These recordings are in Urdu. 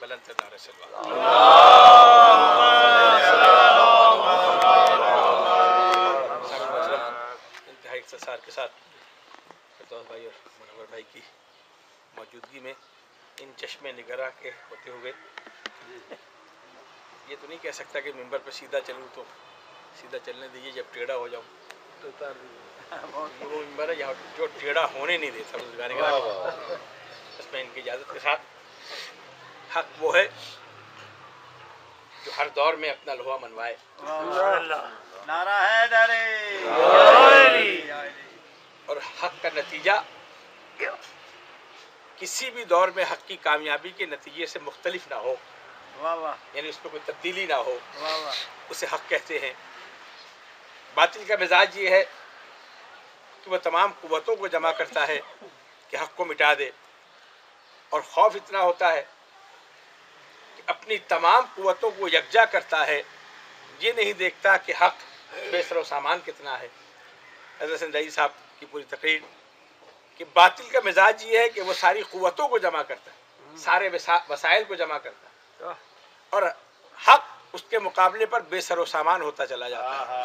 बुलंद से नारे सलवात। इंतहाई इख्तिसार के साथ फिरदौस भाई और मुनव्वर भाई की मौजूदगी में इन चश्मे निगरां के होते हुए ये तो नहीं कह सकता कि मिंबर पर सीधा चलूँ, तो सीधा चलने दीजिए, जब टेढ़ा हो जाऊँ तो उतार दीजिए। वो मिंबर है यहाँ जो टेढ़ा होने नहीं देता बुजुर्गान किराम। बस मैं इनकी इजाज़त के साथ, हक वो है जो हर दौर में अपना लोहा मनवाए। नारा है नारे और हक का नतीजा किसी भी दौर में हक की कामयाबी के नतीजे से मुख्तलिफ ना हो, वाह वाह, यानी उसमें कोई तब्दीली ना हो, वाह वाह, उसे हक कहते हैं। बातिल का मिजाज ये है कि वह तमाम कुव्वतों को जमा करता है कि हक को मिटा दे, और खौफ इतना होता है कि अपनी तमाम कुव्वतों को यकजा करता है, ये नहीं देखता कि हक बेसर सामान कितना है। हज़रत रईस साहब की पूरी तकरीर कि बातिल का मिजाज ये है कि वो सारी कुव्वतों को जमा करता है, सारे वसाइल को जमा करता है, और हक उसके मुकाबले पर बेसर सामान होता चला जाता है।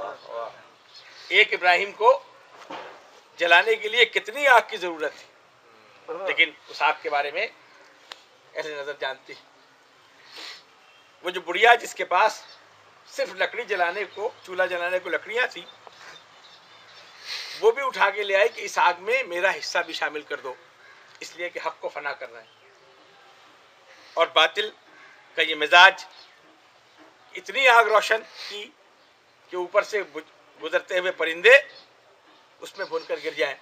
एक इब्राहिम को जलाने के लिए कितनी आग की जरूरत थी, लेकिन उस आग के बारे में ऐसे नजर जानती, वो जो बुढ़िया जिसके पास सिर्फ लकड़ी जलाने को, चूल्हा जलाने को लकड़ियां थी, वो भी उठा के ले आई कि इस आग में मेरा हिस्सा भी शामिल कर दो, इसलिए कि हक को फना करना है। और बातिल का ये मिजाज इतनी आग रोशन की कि ऊपर से गुजरते हुए परिंदे उसमें भूनकर गिर जाएं।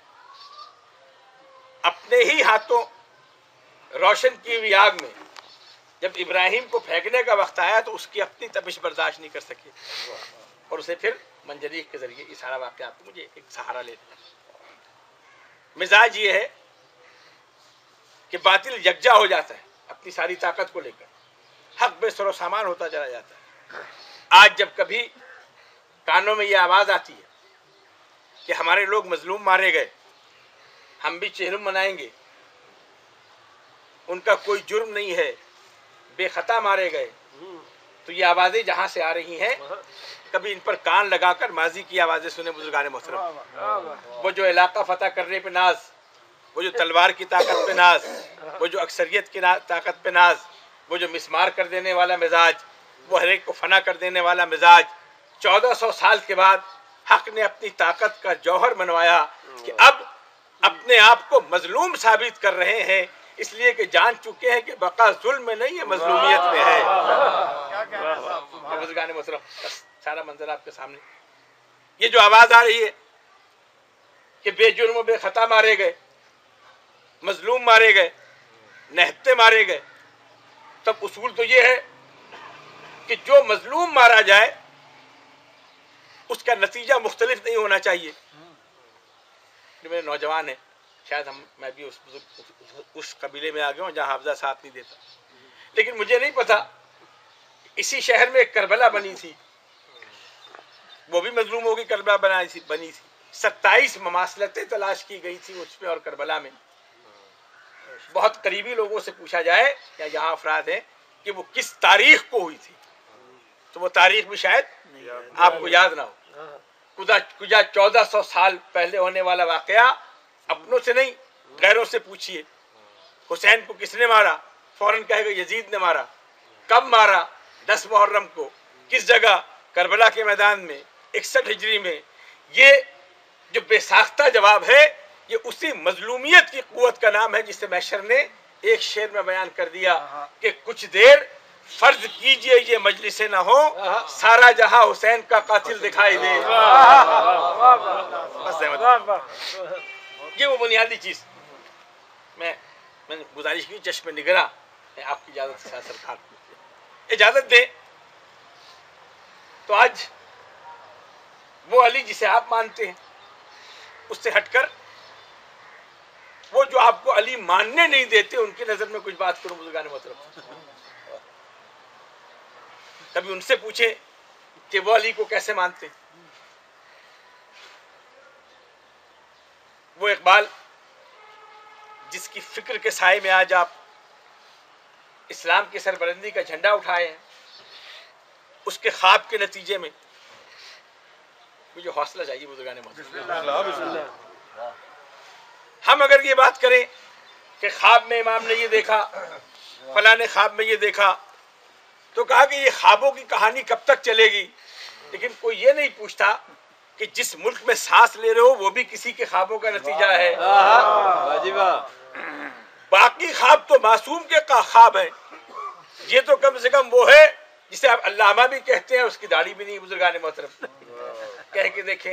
अपने ही हाथों रोशन की हुई आग में जब इब्राहिम को फेंकने का वक्त आया तो उसकी अपनी तपिश बर्दाश्त नहीं कर सकी, और उसे फिर मंजरीक के जरिए इस सारा वाक़या मुझे एक सहारा लेना। मिजाज ये है कि बातिल यकजा हो जाता है अपनी सारी ताकत को लेकर, हक बेसरो सामान होता चला जाता है। आज जब कभी कानों में ये आवाज़ आती है कि हमारे लोग मजलूम मारे गए, हम भी चेहलम मनाएंगे, उनका कोई जुर्म नहीं है, बेखता मारे गए, तो ये आवाज़ें जहाँ से आ रही हैं, कभी इन पर कान लगाकर माजी की आवाज़ें सुने बुजुर्गान मोहतरम। वो जो इलाका फतह करने पे नाज, वो जो तलवार की ताकत पे नाज, वो जो अक्सरियत की ताकत पे नाज, वो जो मिसमार कर देने वाला मिजाज, वो हर एक को फना कर देने वाला मिजाज, 1400 साल के बाद हक ने अपनी ताकत का जौहर मनवाया कि अब अपने आप को मजलूम साबित कर रहे हैं, इसलिए कि जान चुके हैं कि बका जुल्म में नहीं है, मजलूमियत में है। बुजुर्गान मोहतरम, सारा मंजर आपके सामने, ये जो आवाज आ रही है कि बेजुर्म बेखता मारे गए, मजलूम मारे गए, नहते मारे गए, तब उसूल तो ये है कि जो मजलूम मारा जाए उसका नतीजा मुख्तलिफ नहीं होना चाहिए। जो मेरे नौजवान है, शायद मैं भी उस कबीले में आ गया हूँ जहाँ हाफजा साथ नहीं देता, लेकिन मुझे नहीं पता इसी शहर में एक करबला बनी थी, वो भी मजलूमों की करबला बनी थी। 27 ममासलतें तलाश की गई थी उसमें, और करबला में बहुत करीबी लोगों से पूछा जाए या यहाँ अफराद हैं कि वो किस तारीख को हुई थी, तो वो तारीख भी शायद आपको याद ना हो। कुछ 1400 साल पहले होने वाला वाकया अपनों से नहीं गैरों से पूछिए। हुसैन को किसने मारा, फौरन कहेगा यजीद ने मारा। कब मारा, 10 मुहर्रम को, किस जगह, करबला के मैदान में, 61 हिजरी में। ये जो बेसाख्ता जवाब है, ये उसी मजलूमियत की कुव्वत का नाम है जिसे मैशर ने एक शेर में बयान कर दिया कि कुछ देर फर्ज कीजिए ये मजलिस न हो, सारा जहां हुसैन का कातिल दिखाई दे। ये वो बुनियादी चीज मैंने गुजारिश की, चश्मे निगरां आपकी इजाजत के साथ सरकार को इजाजत दे तो आज वो अली जिसे आप मानते हैं उससे हटकर वो जो आपको अली मानने नहीं देते उनकी नजर में कुछ बात करूं बुजुर्गान मोहतरम। कभी उनसे पूछे कि वो अली को कैसे मानते हैं। वो इकबाल जिसकी फिक्र के साए में आज आप اسلام کی سربلندی کا جھنڈا اٹھائے ہیں، اس کے خواب کے نتیجے میں مجھے حوصلہ چاہیے بزرگان محترم۔ ہم اگر یہ بات کریں کہ خواب میں امام نے یہ دیکھا، فلاں نے خواب میں یہ دیکھا، تو کہا کہ یہ خوابوں کی کہانی کب تک چلے گی، لیکن کوئی یہ نہیں پوچھتا کہ جس ملک میں سانس لے رہے ہو وہ بھی کسی کے خوابوں کا نتیجہ ہے۔ باقی خواب تو معصوم کے خواب ہیں، یہ تو کم سے کم وہ ہے جسے آپ علامہ بھی کہتے ہیں، اس کی داڑھی بھی نہیں۔ بزرگان محترم کہہ کے دیکھیں،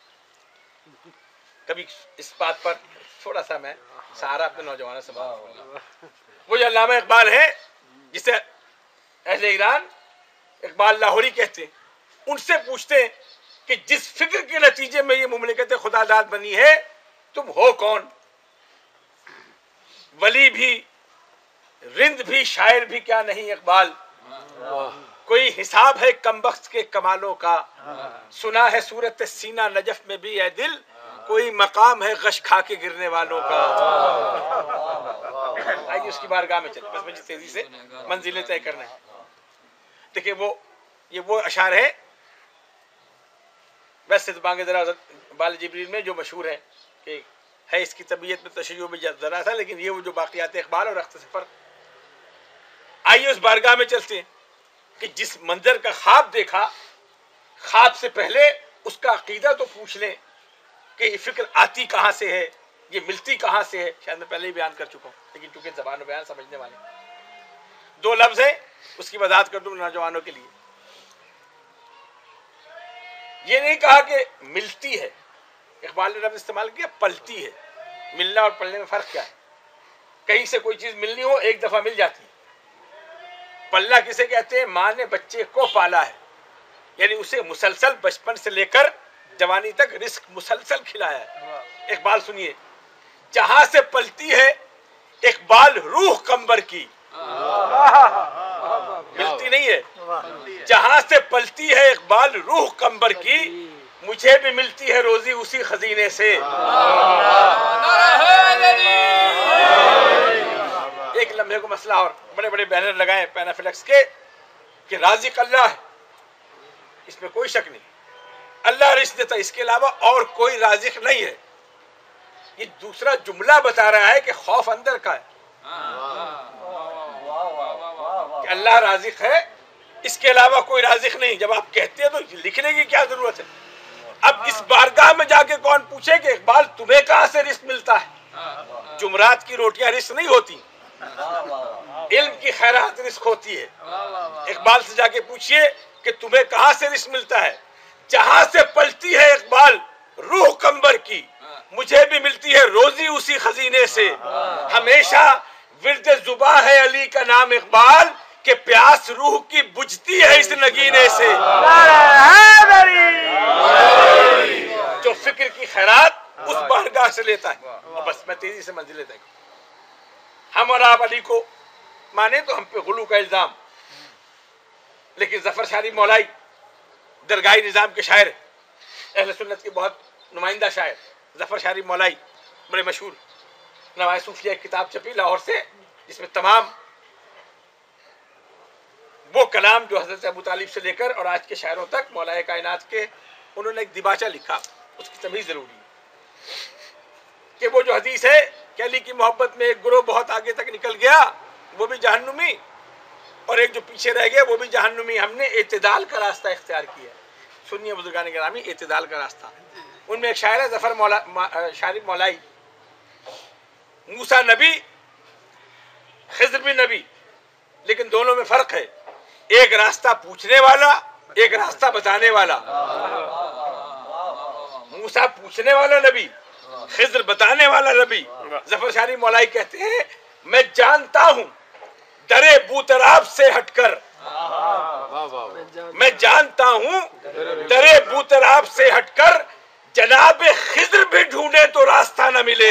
کبھی اس بات پر تھوڑا سا میں سہارا اپنے نوجوانوں سے بات کروں گا۔ وہ جو علامہ اقبال ہے جسے اہل ایران اقبال لاہوری کہتے ہیں، ان سے پوچھتے ہیں کہ جس فکر کے نتیجے میں یہ مملکت خدا داد بنی ہے تم ہو کون؟ ولی بھی، رند بھی، شاعر بھی کیا نہیں اقبال، کوئی حساب ہے کم بخت کے کمالوں کا، سنا ہے صورت سینہ نجف میں بھی اے دل، کوئی مقام ہے غش کھا کے گرنے والوں کا۔ آئیے اس کی بارگاہ میں چلیں، بس مجھے تیزی سے منزلیں طے کرنا ہے۔ دیکھیں یہ وہ اشعار ہے، ویسے تو بانگ ذرا بال جبریل میں جو مشہور ہے کہ ہے اس کی طبیعت میں تشیع بھی ذرا تھا، لیکن یہ وہ جو باقیات اقبال اور رخت سفر۔ آئیے اس بارگاہ میں چلتے ہیں کہ جس منظر کا خواب دیکھا، خواب سے پہلے اس کا عقیدہ تو پوچھ لیں کہ یہ فکر آتی کہاں سے ہے، یہ ملتی کہاں سے ہے۔ شاید میں پہلے ہی بیان کر چکا ہوں، لیکن چونکہ زبان و بیان سمجھنے والے دو لفظ ہیں، اس کی وضاحت کر دوں نوجوانوں کے لیے۔ یہ نہیں کہا کہ ملتی ہے، اقبال نے لفظ استعمال کیا پلتی ہے۔ ملنا اور پلنے میں فرق کیا ہے؟ کہیں سے کوئی چیز ملنی ہو ایک دفعہ مل جاتی ہے۔ پلنا کسے کہتے ہیں؟ ماں نے بچے کو پالا ہے، یعنی اسے مسلسل بچپن سے لے کر جوانی تک رزق مسلسل کھلایا ہے۔ اقبال سنیے، جہاں سے پلتی ہے اقبال روح کمبر کی، ملتی نہیں ہے، جہاں سے پلتی ہے اقبال روح کمبر کی، مجھے بھی ملتی ہے روزی اسی خزینے سے۔ ایک لمحے کو مسئلہ اور، بڑے بڑے بینر لگائے پینافلیکس کے کہ رازق اللہ ہے، اس میں کوئی شک نہیں، اللہ رزق دیتا، اس کے علاوہ اور کوئی رازق نہیں ہے۔ یہ دوسرا جملہ بتا رہا ہے کہ خوف اندر کا ہے کہ اللہ رازق ہے، اس کے علاوہ کوئی رازق نہیں۔ جب آپ کہتے ہیں تو لکھنے کی کیا ضرورت ہے؟ اب اس بارگاہ میں جا کے کون پوچھے کہ اقبال تمہیں کہاں سے رزق ملتا ہے؟ جمعرات کی روٹیاں رزق نہیں ہوتی، علم کی خیرات رزق ہوتی ہے۔ اقبال سے جا کے پوچھئے کہ تمہیں کہاں سے رزق ملتا ہے؟ جہاں سے پلتی ہے اقبال روح کمبر کی، مجھے بھی ملتی ہے روزی اسی خزینے سے۔ ہمیشہ ورد زباں ہے علی کا نام اقبال، کہ پیاس روح کی بجھتی ہے اس نگینے سے۔ جو فکر کی خیرات اس بارگاہ سے لیتا ہے۔ اور بس میں تیزی سے منزل لیتا ہوں، ہم اور آپ علی کو مانے تو ہم پہ غلو کا الزام، لیکن ظفر شاری مولائی درگاہی نظام کے شاعر، اہل سنت کے بہت نمائندہ شاعر ظفر شاری مولائی، بڑے مشہور نوائے صوفیہ ایک کتاب چھپی لاہور سے، جس میں تمام وہ کلام جو حضرت ابو طالب سے لے کر اور آج کے شاعروں تک مولا کائنات کے، انہوں نے ایک دیباچہ لکھا، اس کی تمیز ضروری ہے کہ وہ جو حدیث ہے کہ علی کی محبت میں ایک گروہ بہت آگے تک نکل گیا وہ بھی جہنمی، اور ایک جو پیچھے رہ گیا وہ بھی جہنمی، ہم نے اعتدال کا راستہ اختیار کیا۔ سنیے بزرگان گرامی، اعتدال کا راستہ، ان میں ایک شاعر ہے ظفر شاری مولائی، موسیٰ نبی خضر بھی نبی، لیکن دونوں میں فرق ہے، ایک راستہ پوچھنے والا، ایک راستہ بتانے والا۔ موسیٰ پوچھنے والا نبی، خضر بتانے والا نبی۔ ظفر شاری مولائی کہتے ہیں میں جانتا ہوں درے بوتراب سے ہٹ کر، میں جانتا ہوں درے بوتراب سے ہٹ کر، جناب خضر بھی ڈھونڈے تو راستہ نہ ملے۔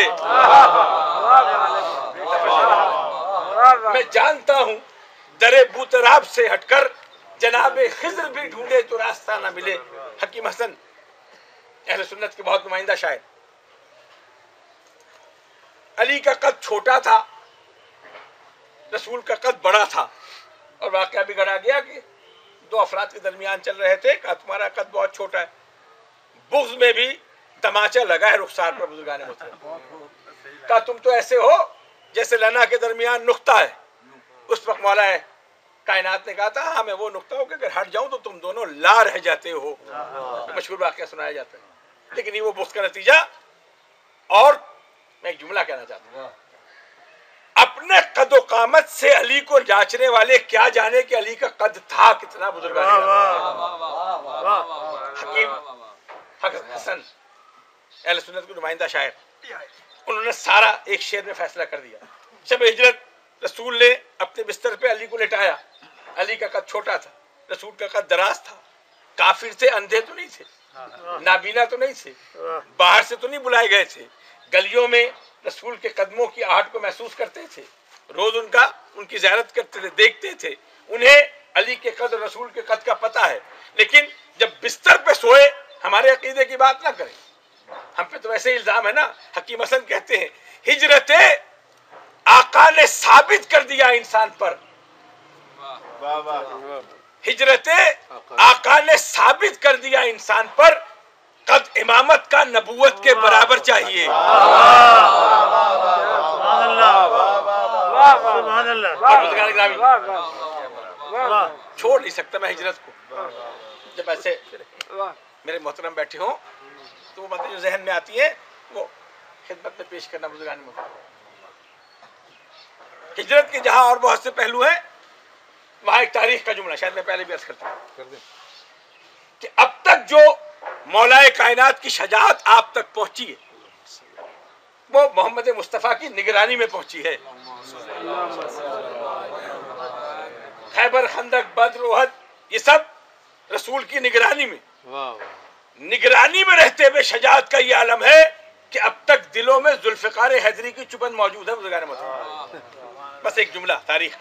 میں جانتا ہوں درے بوتراب سے ہٹ کر، جناب خضر بھی ڈھونڈے تو راستہ نہ ملے۔ حکیم حسن اہل سنت کے بہت نمائندہ شاعر، علی کا قد چھوٹا تھا رسول کا قد بڑا تھا، اور واقعہ بھی گڑا گیا کہ دو افراد کے درمیان چل رہے تھے کہ تمہارا قد بہت چھوٹا ہے. بغض میں بھی تماچا لگا ہے رخسار پر بزرگان محترم. کہا تم تو ایسے ہو جیسے لنا کے درمیان نقطہ ہے. اس وقت مولا کائنات نے کہا تھا ہاں میں وہ نقطہ ہوں کہ اگر ہٹ جاؤں تو تم دونوں لا رہ جاتے ہو. مشہور واقعہ سنایا جاتا ہے، لیکن یہ وہ بغض کا نتیجہ. اور میں ایک جملہ کہنا چاہتا ہوں، اپنے قد و قامت سے علی کو جانچنے والے کیا جانے کہ علی کا قد تھا کتنا. بزرگان حکیم حسن اہل سنت کے نمائندہ شاعر، انہوں نے سارا ایک شعر میں فیصلہ کر دیا. شب ہجرت رسول نے اپنے بستر پہ علی کو لٹایا. علی کا قد چھوٹا تھا، رسول کا قد دراز تھا. کافر تھے، اندھے تو نہیں تھے، نابینا تو نہیں تھے، باہر سے تو نہیں بلائے گئے تھے. گلیوں میں رسول کے قدموں کی آہٹ کو محسوس کرتے تھے، روز ان کی زیارت کرتے تھے، دیکھتے تھے. انہیں علی کے قد اور رسول کے قد کا پتہ ہے، لیکن جب بستر پہ سوئے ہمارے عقیدے کی بات نہ کریں. ہم پہ تو ویسے ہی الزام ہے نا. حکیم حسن کہتے ہیں ہجرت آقا نے ثابت کر دیا انسان پر، ہجرت آقا نے ثابت کر دیا انسان پر، قد امامت کا نبوت کے برابر چاہیے. چھوڑ نہیں سکتا میں ہجرت کو. جب ایسے میرے محترم بیٹھے ہوں تو وہ باتیں جو ذہن میں آتی ہیں وہ خدمت میں پیش کرنا. بزرگان محترم، ہجرت کے جہاں اور بہت سے پہلو ہیں، وہاں ایک تاریخ کا جملہ شاید میں پہلے بھی عرض کرتا ہوں کہ اب تک جو مولائے کائنات کی شجاعت آپ تک پہنچی ہے وہ محمد مصطفیٰ کی نگرانی میں پہنچی ہے. خیبر، خندق، بدر، احد، یہ سب رسول کی نگرانی میں رہتے ہوئے شجاعت کا یہ عالم ہے کہ اب تک دلوں میں ذوالفقار حیدری کی چبن موجود ہے. بزرگان محترم، بس ایک جملہ تاریخ.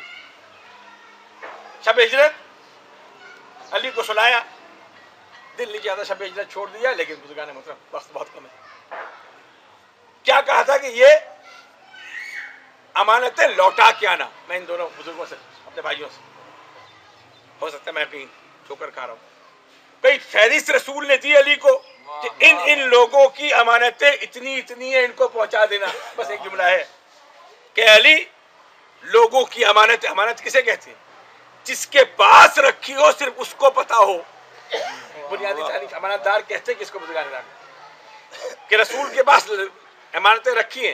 شب ہجرت علی کو سلایا، دل نہیں چاہتا شب ہجرت چھوڑ دیا، لیکن بزرگان محترم وقت بہت کم ہے. کیا کہا تھا کہ یہ امانتیں لوٹا کے آنا. میں ان دونوں بزرگوں سے، اپنے بھائیوں سے، ہو سکتا ہے میں کہیں ٹھوکر کھا رہا ہوں، کئی فہرست رسول نے دی علی کو کہ ان لوگوں کی امانتیں اتنی ہیں، ان کو پہنچا دینا. بس ایک جملہ ہے کہ علی لوگوں کی امانت کسے کہتے ہیں؟ جس کے پاس رکھی ہو صرف اس کو پتا ہو. بنیادی تعریف امانت دار کہتے ہیں کس کو؟ بزرگان کہ رسول کے پاس امانتیں رکھی ہیں،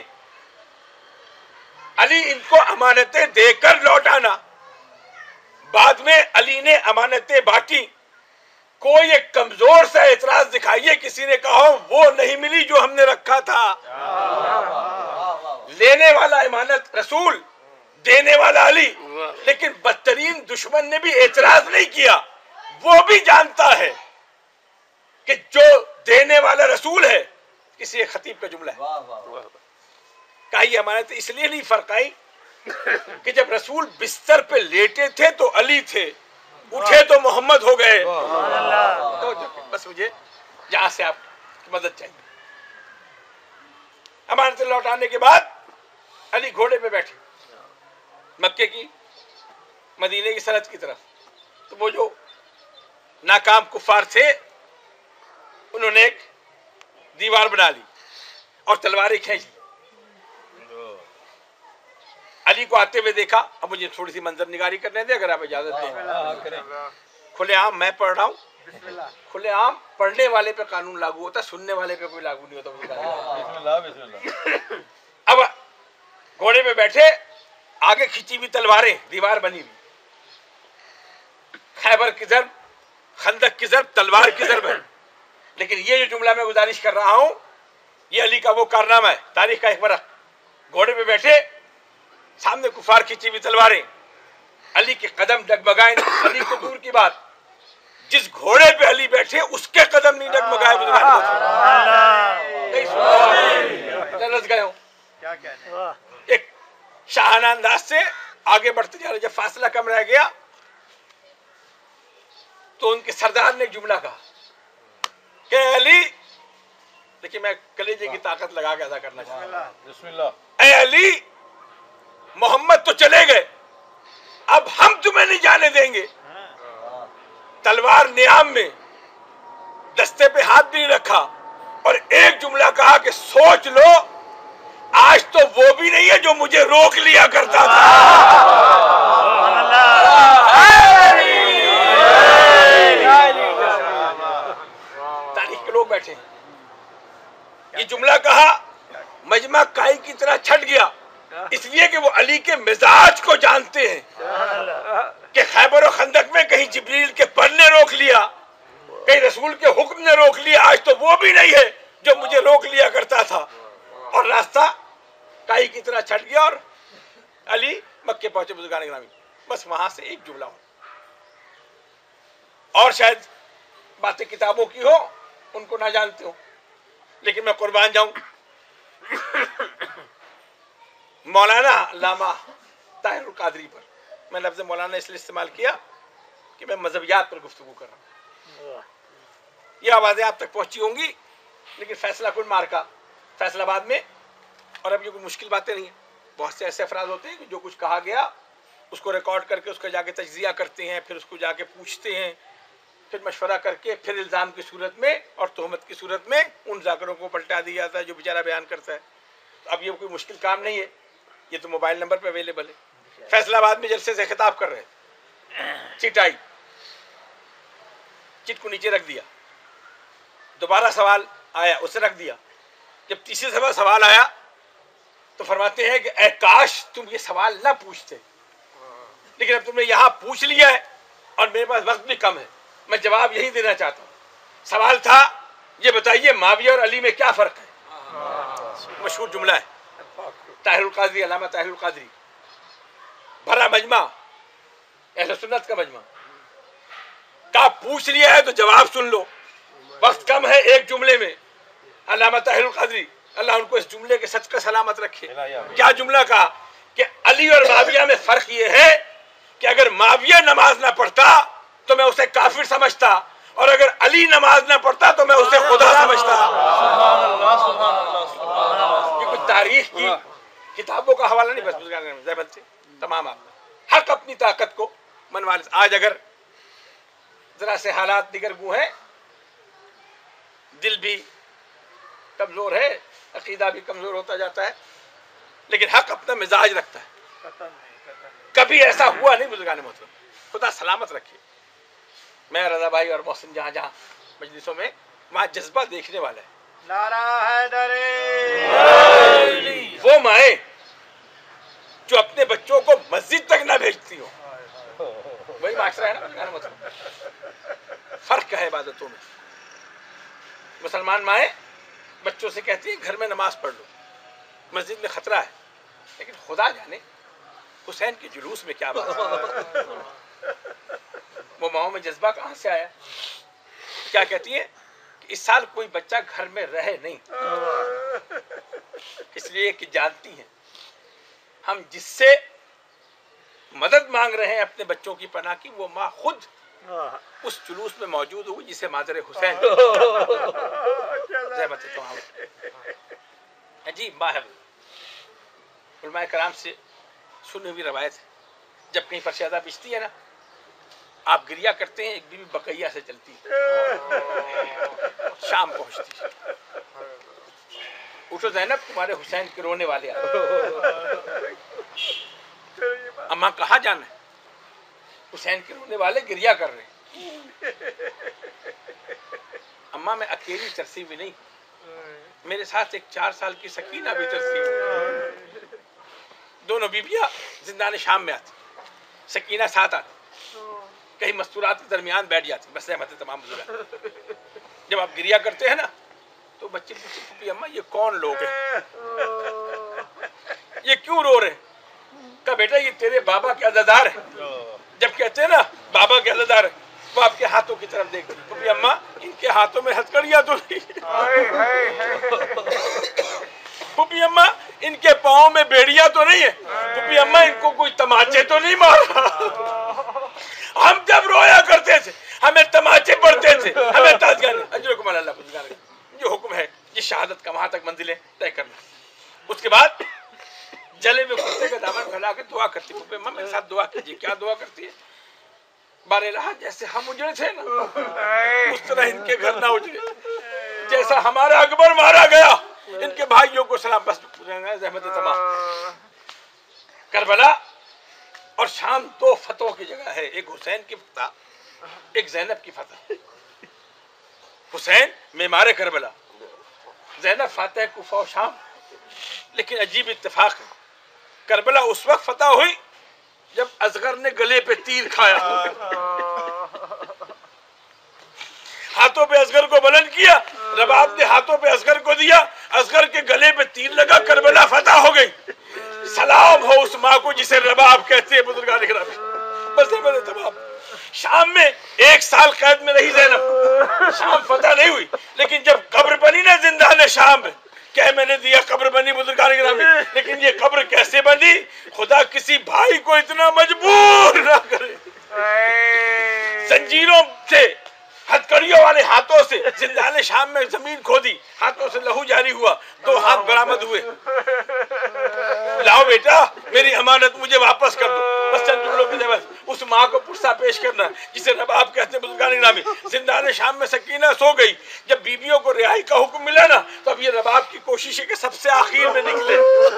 علی ان کو امانتیں دے کر لوٹانا. بعد میں علی نے امانتیں بانٹی. کوئی ایک کمزور سا اعتراض دکھائیے کسی نے کہا وہ نہیں ملی جو ہم نے رکھا تھا. لینے والا امانت رسول، دینے والا علی. لیکن بدترین دشمن نے بھی اعتراض نہیں کیا. وہ بھی جانتا ہے کہ جو دینے والا رسول ہے. کسی ایک خطیب کا جملہ ہے، کہا یہ امانت اس لیے نہیں فرق آئی کہ جب رسول بستر پہ لیٹے تھے تو علی تھے، اٹھے تو محمد ہو گئے. بس مجھے یہاں سے آپ کی مدد چاہیے. امانتیں لوٹانے کے بعد علی گھوڑے پہ بیٹھے مکے کی مدینے کی سرحد کی طرف. تو وہ جو ناکام کفار تھے انہوں نے ایک دیوار بنا لی اور تلواریں کھینچ لی. علی کو آتے ہوئے دیکھا. اب مجھے تھوڑی سی منظر نگاری کرنے دیں اگر آپ اجازت دیں. کھلے عام میں پڑھ رہا ہوں، کھلے عام پڑھنے والے پہ قانون لاگو ہوتا، سننے والے پہ کوئی لاگو نہیں ہوتا. اب گھوڑے پہ بیٹھے، آگے کھینچی ہوئی تلواریں، دیوار بنی ہوئی. خیبر کی ضرب، خندق کی ضرب، تلوار کی ضرب ہے. لیکن یہ جو جملہ میں گزارش کر رہا ہوں یہ علی کا وہ کارنامہ ہے، تاریخ کا ایک ورق. گھوڑے پہ بیٹھے، سامنے کفار کھینچی ہوئی تلواریں، علی کے قدم ڈگمگائے. علی کو دور کی بات، جس گھوڑے پہ علی بیٹھے اس کے قدم نہیں ڈگمگائے. لرز گئے ہوں. ایک شاہانہ انداز سے آگے بڑھتے جا رہے. جب فاصلہ کم رہ گیا تو ان کے سردار نے ایک جملہ کہا کہ علی، دیکھیے میں کلیجے کی طاقت لگا کے ادا کرنا چاہتا ہوں. اے علی، मोहम्मद तो चले गए, अब हम तुम्हें नहीं जाने देंगे। तलवार नियाम में, दस्ते पे हाथ भी नहीं रखा और एक जुमला कहा कि सोच लो, आज तो वो भी नहीं है जो मुझे रोक लिया करता था। तारीख के लोग बैठे हैं, ये जुमला कहा, मजमा काई की तरह छट गया, इसलिए कि वो अली के मिजाज को जानते हैं कि खैबर और खंदक में कहीं जिब्रील के पर ने रोक लिया, कहीं रसूल के हुक्म ने रोक लिया, आज तो वो भी नहीं है जो मुझे रोक लिया करता था। और रास्ता काई की तरह छट गया और अली मक्के पहुंचे बुजुर्गान गिरामी। बस वहां से एक जुमला हो, और शायद बातें किताबों की हो, उनको ना जानते हो, लेकिन मैं कुर्बान जाऊं, मौलाना अल्लामा ताहिरुल कादरी पर, मैं लफ्ज़ मौलाना इसलिए इस्तेमाल किया कि मैं मजहबियात पर गुफ्तगू कर रहा हूँ। ये आवाज़ें आप तक पहुंची होंगी, लेकिन फैसला कुल मार्का फैसलाबाद में, और अब ये कोई मुश्किल बातें नहीं है। बहुत से ऐसे अफराद होते हैं कि जो कुछ कहा गया उसको रिकॉर्ड करके उसका जाके तज्जिया करते हैं, फिर उसको जाके पूछते हैं, फिर मशवरा करके फिर इल्ज़ाम की सूरत में और तोहमत की सूरत में उन जाकरों को पलटा दिया जाता है जो बेचारा बयान करता है। तो अब ये कोई मुश्किल काम नहीं है, ये तो मोबाइल नंबर पे अवेलेबल है। फैसलाबाद में जलसे से खिताब कर रहे हैं, चिट आई, चिट को नीचे रख दिया, दोबारा सवाल आया, उसे रख दिया। जब तीसरी दफा सवाल आया तो फरमाते हैं कि ऐ काश तुम ये सवाल ना पूछते, लेकिन अब तुमने यहाँ पूछ लिया है और मेरे पास वक्त भी कम है, मैं जवाब यही देना चाहता हूँ। सवाल था, ये बताइए माविया और अली में क्या फर्क है। मशहूर जुमला है, ताहिरुल कादरी, अल्लामा ताहिरुल कादरी, भरा मजमा, अहले सुन्नत का मजमा, का पूछ लिया है तो जवाब सुन लो, वक्त कम है, एक जुमले में। अल्लामा ताहिरुल कादरी, अल्लाह उनको इस जुमले के सच का सलामत रखे। क्या जुमला कहा कि अली और माविया में फर्क ये है कि अगर माविया नमाज ना पढ़ता तो मैं उसे काफिर समझता, और अगर अली नमाज ना पढ़ता तो मैं उसे खुदा समझता। ये कुछ तारीख की किताबों का हवाला नहीं, बस तमाम आप हक अपनी ताकत को मनवा ले। आज अगर जरा से हालात दिगर गु हैं, दिल भी कमजोर है, अकीदा भी कमजोर होता जाता है, लेकिन हक अपना मिजाज रखता है। कभी ऐसा हुआ नहीं बुजुर्गान मोहतरम, खुदा सलामत रखे। मैं रजा भाई और मोहसिन जहाँ जहाँ मजलिसों में, वहाँ जज्बा देखने वाला है। नारा हैदरी, वो माए जो अपने बच्चों को मस्जिद तक ना भेजती हो, वही माशरा है ना बुजुर्गान मोहतरम। फर्क है इबादतों में। मुसलमान माए बच्चों से कहती है घर में नमाज पढ़ लो, मस्जिद में खतरा है, लेकिन खुदा जाने हुसैन के जुलूस में क्या बात है। वो माओ में जज्बा कहाँ से आया। क्या कहती है कि इस साल कोई बच्चा घर में रहे नहीं, इसलिए कि जानती हैं हम जिससे मदद मांग रहे हैं अपने बच्चों की पनाह की, वो माँ खुद उस जुलूस में मौजूद हुई जिसे मादर हुसैन अजीब बात है। उलमाए कराम से सुनी हुई रवायत है, जब कहीं फरशादा बिछती है ना, आप गिरिया करते हैं, एक बीवी बकैया से चलती है, शाम पहुंचती है, उठो ज़ैनब तुम्हारे हुसैन के रोने वाले आ रहे। अम्मा कहाँ जाना है? हुसैन के रोने वाले गिरिया कर रहे हैं। अम्मा मैं अकेली तरसी हुई नहीं, मेरे साथ एक 4 साल की सकीना भी तरसी हुई। दोनों बीबियां जिंदान शाम में आती, सकीना साथ आती, कहीं मस्तूरात के दरमियान बैठ जाती। बस रहमत तमाम बुजुर्ग। जब आप गिरिया करते हैं ना तो बच्चे पूछते अम्मा ये कौन लोग हैं, ये क्यों रो रहे हैं? कहा बेटा ये तेरे बाबा के अज़ादार है। जब कहते हैं ना बाबा के अज़ादार है, वो आपके हाथों की तरफ देखती तो भी अम्मा इनके हाथों में हथकड़ियां तो नहीं, पुपी अम्मा इनके पाँव में बेड़ियां तो नहीं है, पुपी अम्मा इनको कोई तमाचे तो नहीं मारा। हम जब रोया करते थे हमें तमाचे पड़ते थे, हमें जो हुक्म है ये शहादत का वहां तक मंजिलें तय करना। उसके बाद जले में कुत्ते का दामन फैला پہ اماں میرے ساتھ دعا کیجیے. کیا دعا کرتی ہے؟ بارہا جیسے ہم اجڑے تھے نا اس طرح ان کے گھر نہ اجڑے. جیسا ہمارا اکبر مارا گیا ان کے بھائیوں کو سلام. بس زحمت تمام. کربلا اور شام دو فتحوں کی جگہ ہے. ایک حسین کی فتح, ایک زینب کی فتح. حسین معمار کربلا, زینب فاتح کوفہ و شام. لیکن عجیب اتفاق ہے, کربلا اس وقت فتح ہوئی جب اصغر نے گلے پہ تیر کھایا. ہاتھوں پہ اصغر کو بلند کیا, رباب نے ہاتھوں پہ اصغر کو دیا, اصغر کے گلے پہ تیر لگا, کربلا فتح ہو گئی. سلام ہو اس ماں کو جسے رباب کہتے ہیں بزرگان گرامی. بس تمام. شام میں 1 سال قید میں رہی زینب, شام فتح نہیں ہوئی. لیکن جب قبر بنی نا زندان شام میں, کیا میں نے دیا قبر بنی بزرگان گرامی, لیکن یہ قبر کیسے بنی؟ خدا کسی بھائی کو اتنا مجبور نہ کرے. زنجیروں سے, ہتھکڑیوں والے ہاتھوں سے زندان شام میں زمین کھودی, ہاتھوں سے لہو جاری ہوا, 2 ہاتھ برآمد ہوئے. لاؤ بیٹا میری امانت مجھے واپس کر دو. بس چند جملوں کی بس اس ماں کو پرسہ پیش کرنا جسے رباب کہتے ہیں بزرگان گرامی. زندان شام میں سکینہ سو گئی. جب بیویوں کو رہائی کا حکم ملا نا تو اب یہ رباب کی کوشش ہے کہ سب سے آخر میں نکلے.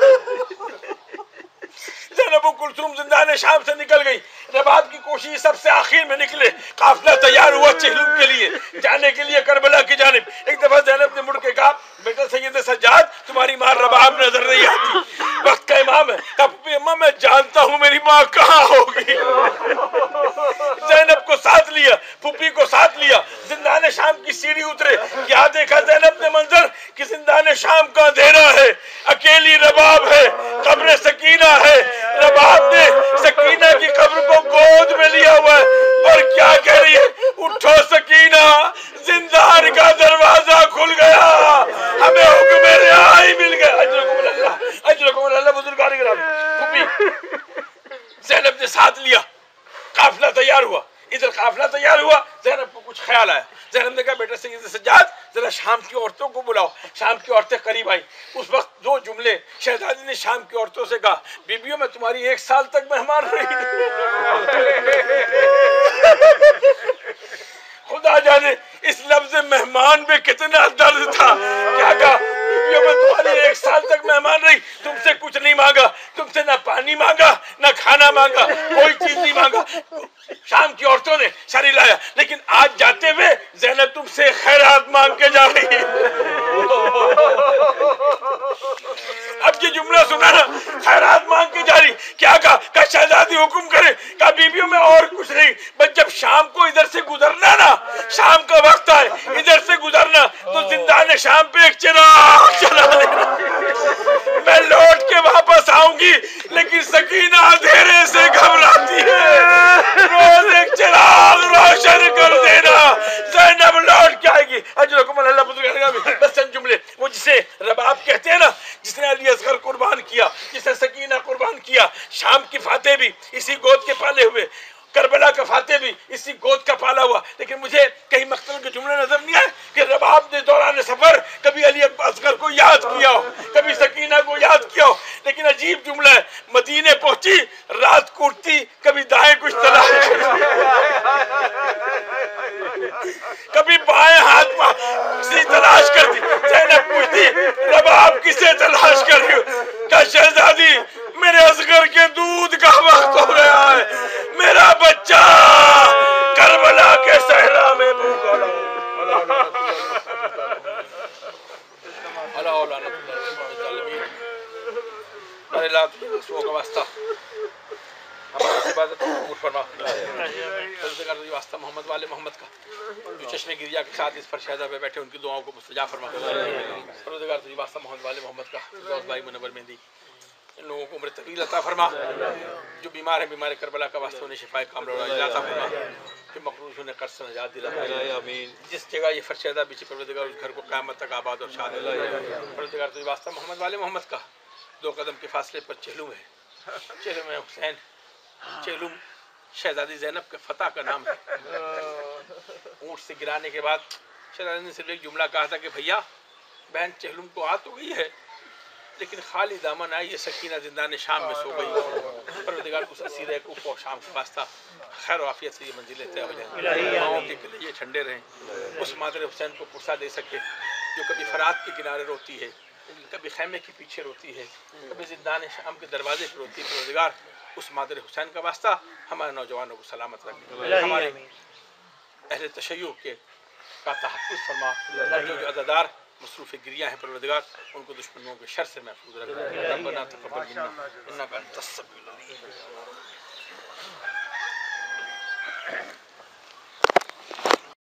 زینب و کلثوم زندان شام سے نکل گئی, رباب کی کوشش سب سے آخر میں نکلے. قافلہ تیار ہوا چہلم کے لیے جانے کے لیے کربلا کی جانب. ایک دفعہ زینب نے مڑ کے کہا بیٹا سید سجاد تمہاری ماں رباب نظر نہیں آتی, وقت کا امام ہے. کب اماں میں جانتا ہوں میری ماں کہاں ہوگی. زینب کو ساتھ لیا, پھوپھی کو ساتھ لیا, زندان شام کی سیڑھی اترے. کیا دیکھا زینب نے منظر کہ زندان شام کا اندھیرا ہے, اکیلی رباب ہے, قبر سکینہ ہے. رباب نے سکینہ کی قبر کو گود میں لیا ہوا ہے اور کیا کہہ رہی ہے, اٹھو سکینہ زندان کا دروازہ کھل گیا, ہمیں حکم رہائی مل گیا. اجرکم اللہ, اجرکم اللہ بزرگان گرامی. زینب نے ساتھ لیا, قافلہ تیار ہوا. ادھر قافلہ تیار ہوا, زینب کو کچھ خیال آیا. زینب نے کہا بیٹا سید سجاد ذرا شام کی عورتوں کو بلاؤ. شام کی عورتیں قریب آئیں. اس وقت 2 جملے شہزادی نے شام کی عورتوں سے کہا, بیبیوں میں تمہاری 1 سال تک مہمان رہی. خدا جانے اس لفظ مہمان میں کتنا درد تھا. کیا کہا, بیبیوں میں تمہاری 1 سال تک مہمان رہی, تم سے کچھ نہیں مانگا, تم سے نہ پانی مانگا نہ کھانا مانگا, کوئی چیز نہیں مانگا. شام کی عورتوں نے ساری لایا. لیکن آج جاتے ہوئے زینب تم سے خیرات مانگ کے جا رہی ہے. اب یہ جملہ سنا نا, خیرات مانگ کے جا رہی. کیا کہا شہزادی حکم کرے, کہا بیبیوں میں اور کچھ نہیں, بس جب شام کو ادھر سے گزرنا نا, شام کا وقت ہے, ادھر سے گزرنا تو زندان شام پہ ایک چراغ چلا دینا. میں لوٹ کے واپس آؤں گی لیکن سکینہ اندھیرے سے گھبراتی ہے, روز ایک چراغ روشن کر دینا. زینب لوٹ کے آئے گی. اجرکم اللہ بزرگان. بس چند جملے, وہ جسے رباب کہتے ہیں نا, جس نے علی اصغر قربان کیا, جس نے سکینہ قربان کیا. شام کی فاتح بھی اسی گود کے پالے ہوئے, کربلا کا فاتح بھی اسی گود کا پالا ہوا. لیکن مجھے کہیں مقتل کے جملے نظر نہیں آئے کہ رباب نے دوران سفر کبھی علی اصغر کو یاد کیا ہو, کبھی سکینہ کو یاد کیا ہو. لیکن عجیب جملہ ہے, مدینے پہنچی, رات کو اٹھتی, کبھی دائیں کچھ تلاش کرتی, کبھی بائیں ہاتھ کسی تلاش کرتی. زینب پوچھتی رباب کسے تلاش کر رہی ہو؟ کہا شہزادی میرے اصغر کے دودھ کا وقت ہو گیا ہے, میرا بچہ کربلا کے صحرا میں بھوکا واسطہ محمد والے محمد کا, جو چشمے گریا کے ساتھ اس پر شہزہ پہ بیٹھے ان کی دعاؤں کو مستجاب فرما. پروردگار تجھے واسطہ محمد والے محمد کا, بھائی منور مہندی ان لوگوں کو عمر طویل عطا فرما. جو بیمار ہیں بیمار کربلا کا واسطہ انہیں شفا کاملہ عطا فرما. کہ مقروض انہیں قرض سے نجات دلا. جس جگہ یہ فرشیدہ بچے پروردگار اس گھر کو قیامت تک آباد اور شاد. پروردگار تجھے واسطہ محمد والے محمد کا, 2 قدم کے فاصلے پر چہلم ہے, چہلم ہے حسین. چہلم شہزادی زینب کے فتح کا نام ہے. اونٹ سے گرانے کے بعد شہزادی نے صرف ایک جملہ کہا تھا کہ بھیا بہن چہلم کو آ تو گئی ہے لیکن خالی دامن آئی یہ سکینہ زندان شام میں سو گئی. پروردگار اس اسیر کوفہ و شام کا واسطہ خیر و عافیت سے یہ منزلیں طے ہو جائیں, ماؤں کے کلیجے ٹھنڈے رہیں, اس مادر حسین کو پرسہ دے سکے جو کبھی فرات کے کنارے روتی ہے, کبھی خیمے کے پیچھے روتی ہے, کبھی زندان شام کے دروازے پہ روتی ہے. پروردگار اس مادر حسین کا واسطہ ہمارے نوجوانوں کو سلامت رکھے, ہمارے اہل تشیع کے کا تحفظ فرما, اور جو عزادار مصروف گریہ ہیں پروردگار ان کو دشمنوں کے شر سے محفوظ رکھے. ربنا تقبل منا انک انت السمیع العلیم.